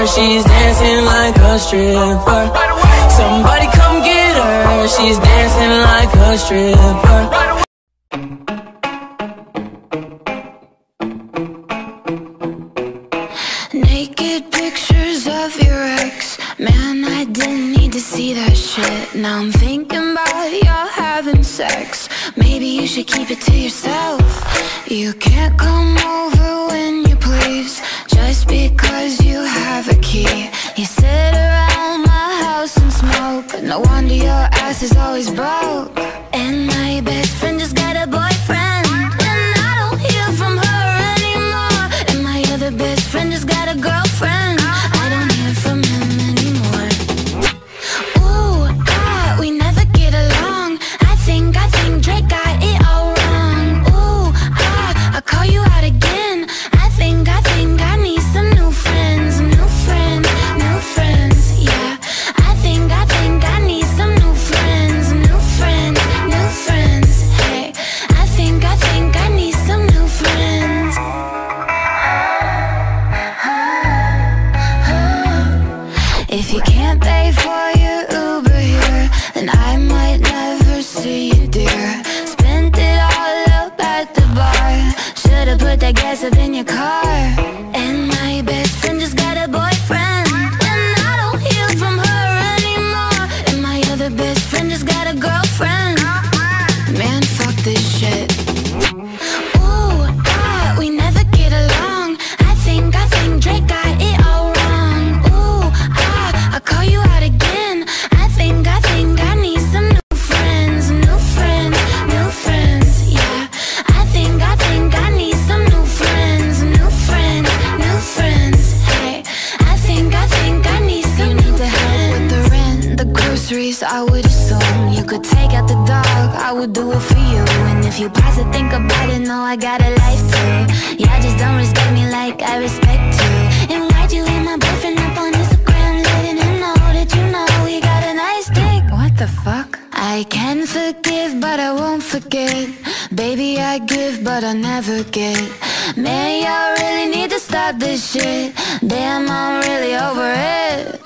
her, she's dancing like a stripper. Somebody come get her, she's dancing like a stripper. Naked pictures of your ex. Man, I didn't need to see that shit. Now I'm thinking about y'all having sex. Maybe you should keep it to yourself. You can't come over when you please, just because you have a key. You sit around my house and smoke. No wonder your ass is always broke. And my best friend just got a boyfriend, and I don't hear from her anymore. And my other best friend just got a girlfriend. I don't hear from him anymore. Ooh, we never get along. I think Drake got it all wrong. Ooh, I call you out again. I think I need some new friends. New friends, new friends, yeah. I think I need some new friends. New friends, new friends, hey. I think I need some new friends. If you can't pay for your Uber here, then I might never see you, dear. Spent it all up at the bar. Should've put that gas up in your car. And my best friend just got a boyfriend, and I don't hear from her anymore. And my other best friend just got a girlfriend. Man, fuck this shit. Ooh, we never get along. I think Drake got it all wrong. Ooh, I call you out again. I think I need some new friends. New friends, new friends, yeah. I think I need some new friends. New friends, new friends, hey. I think I need some new friends. With the rent, the groceries, I would assume you could take out the dog, I would do it for you. And if you pause to think about it, know I got a life too. Yeah, just don't respect me like I respect you. And why'd you hit my boyfriend up on Instagram, letting him know that you know we got a nice dick? What the fuck? I can forgive, but I won't forget. Baby, I give, but I never get. Man, y'all really need to stop this shit. Damn, I'm really over it.